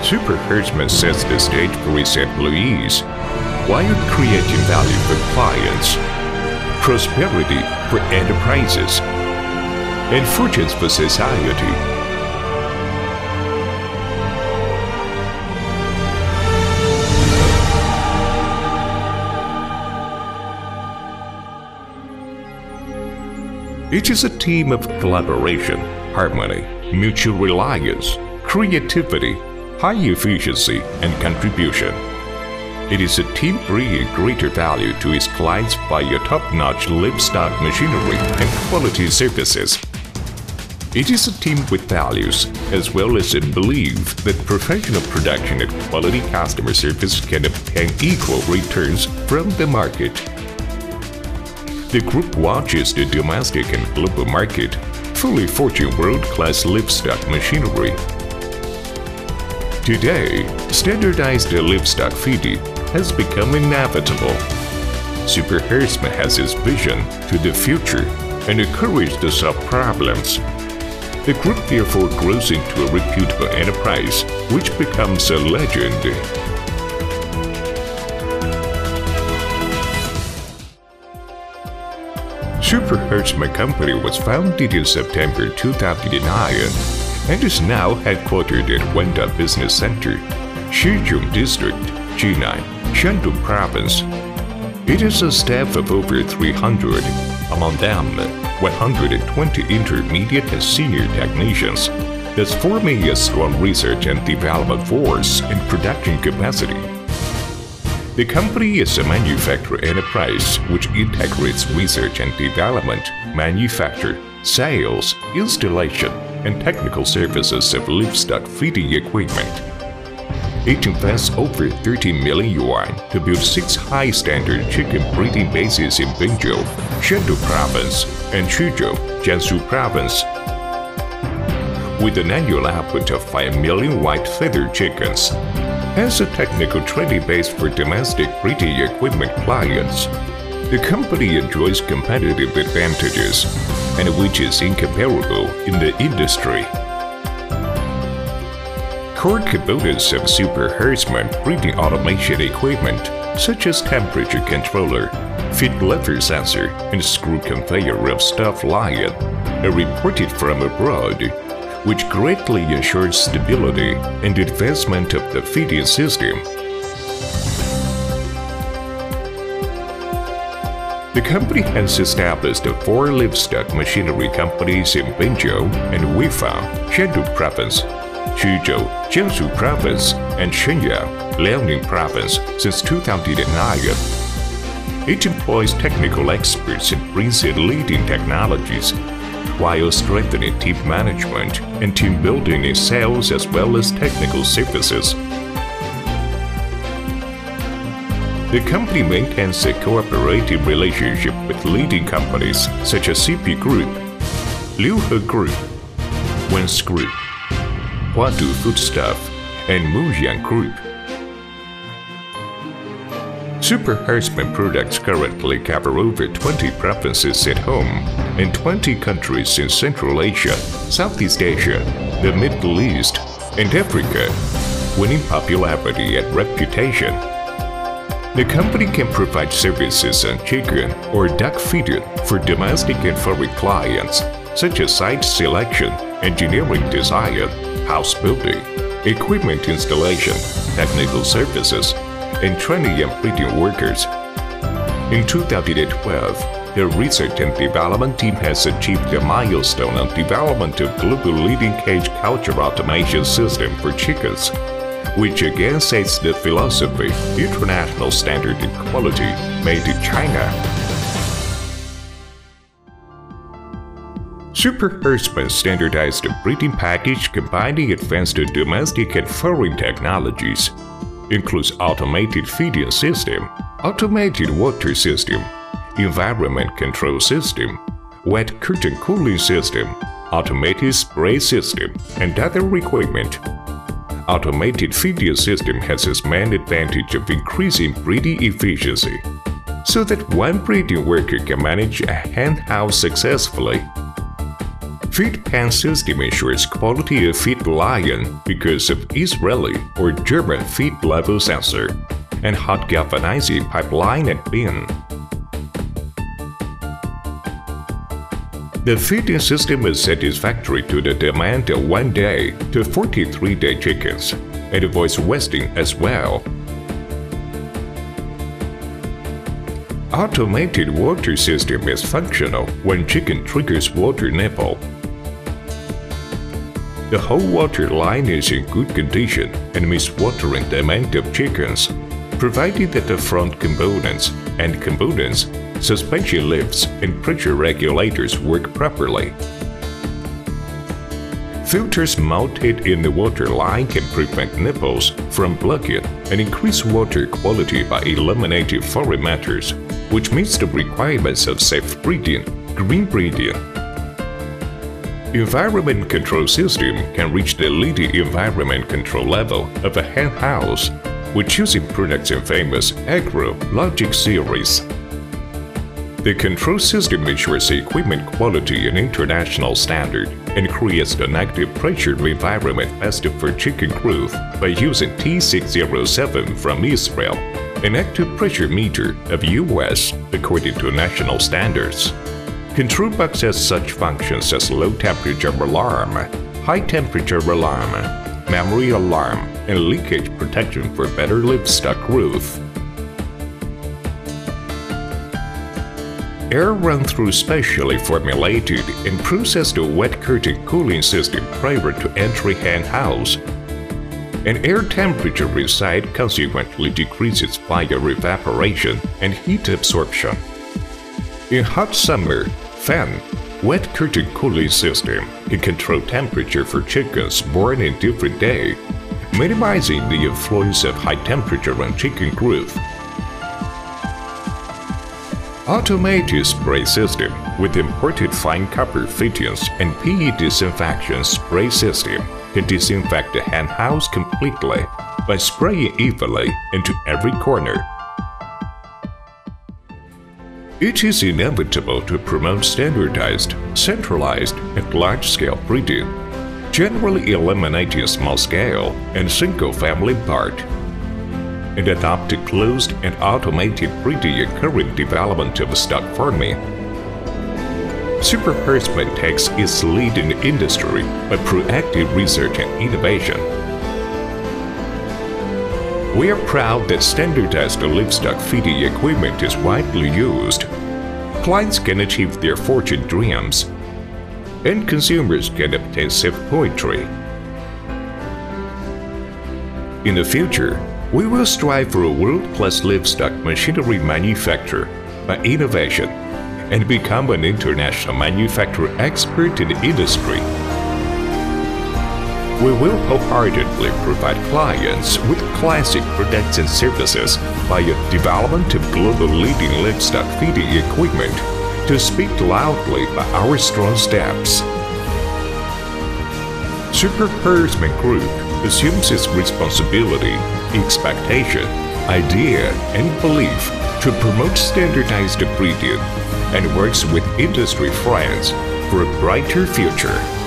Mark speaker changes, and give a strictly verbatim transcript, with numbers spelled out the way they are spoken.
Speaker 1: Super Hertzman sets the stage for his employees, while creating value for clients, prosperity for enterprises, and fortunes for society. It is a team of collaboration, harmony, mutual reliance, creativity, high efficiency, and contribution. It is a team bringing greater value to its clients via top-notch livestock machinery and quality services. It is a team with values, as well as a belief that professional production and quality customer service can obtain equal returns from the market. The group watches the domestic and global market, fully forging world-class livestock machinery. Today, standardized livestock feeding has become inevitable. Super Hertzman has its vision to the future and the courage to solve problems. The group therefore grows into a reputable enterprise, which becomes a legend. Super Hertzman Company was founded in September two thousand nine and is now headquartered at Wanda Business Center, Shizhong District, Jinan, Shandong Province. It has a staff of over three hundred, among them one hundred twenty intermediate and senior technicians, thus forming a strong research and development force and production capacity. The company is a manufacturing enterprise which integrates research and development, manufacture, sales, installation, and technical services of livestock feeding equipment. It invests over thirty million yuan to build six high-standard chicken breeding bases in Bingzhou, Shandong Province, and Chuzhou, Jiangsu Province. With an annual output of five million white-feathered chickens, has a technical training base for domestic breeding equipment clients. The company enjoys competitive advantages, and which is incomparable in the industry. Core components of Super Hertzman breeding automation equipment, such as temperature controller, feed lever sensor, and screw conveyor of stuffed lion, are imported from abroad, which greatly ensures stability and advancement of the feeding system. The company has established four livestock machinery companies in Bingzhou and Weifang, Shandong Province, Chuzhou, Jiangsu Province, and Shenyang, Liaoning Province since two thousand nine. It employs technical experts and brings in leading technologies, while strengthening team management and team building in sales as well as technical services. The company maintains a cooperative relationship with leading companies such as C P Group, Liuhe Group, Wens Group, Huadu Foodstuff, and Mujian Group. Super Hertzman products currently cover over twenty provinces at home and twenty countries in Central Asia, Southeast Asia, the Middle East, and Africa, winning popularity and reputation. The company can provide services on chicken or duck feeding for domestic and foreign clients, such as site selection, engineering design, house building, equipment installation, technical services, and training and breeding workers. In two thousand twelve, the research and development team has achieved a milestone on development of global leading cage culture automation system for chickens, which again sets the philosophy, international standard in quality, made in China. Super Hertzman standardized a breeding package combining advanced domestic and foreign technologies. Includes automated feeding system, automated water system, environment control system, wet curtain cooling system, automated spray system, and other equipment. Automated feeding system has its main advantage of increasing breeding efficiency, so that one breeding worker can manage a hen house successfully. Feed pen system ensures quality of feed line because of Israeli or German feed level sensor and hot galvanizing pipeline and bin. The feeding system is satisfactory to the demand of one day to forty-three day chickens and avoids wasting as well. Automated water system is functional when chicken triggers water nipple. The whole water line is in good condition and meets watering demand of chickens, provided that the front components and components, suspension lifts, and pressure regulators work properly. Filters mounted in the water line can prevent nipples from blocking and increase water quality by eliminating foreign matters, which meets the requirements of safe breeding, green breeding. Environment control system can reach the leading environment control level of a hen house with choosing products in famous Agro Logic series. The control system ensures equipment quality and international standard and creates the negative pressure environment best for chicken growth by using T six oh seven from Israel, an active pressure meter of U S according to national standards. Control box has such functions as low temperature alarm, high temperature alarm, memory alarm, and leakage protection for better livestock growth. Air run through specially formulated and processed wet curtain cooling system prior to entry hen house. An air temperature reset consequently decreases fire evaporation and heat absorption. In hot summer, fan, wet curtain cooling system can control temperature for chickens born in different day, minimizing the influence of high temperature on chicken growth. Automated spray system with imported fine copper fittings and P E disinfection spray system can disinfect the hen house completely by spraying evenly into every corner. It is inevitable to promote standardized, centralized, and large-scale breeding, generally eliminating small-scale and single-family part, and adopt a closed and automated breeding and current development of stock farming. Super Herdsman takes its lead in the industry by proactive research and innovation. We are proud that standardized livestock feeding equipment is widely used. Clients can achieve their fortune dreams, and consumers can obtain safe poultry. In the future, we will strive for a world-class livestock machinery manufacturer by innovation and become an international manufacturer expert in the industry. We will wholeheartedly provide clients with classic products and services via development of global leading livestock feeding equipment to speak loudly by our strong steps. Super Herdsman Group assumes its responsibility, expectation, idea, and belief to promote standardized breeding and works with industry friends for a brighter future.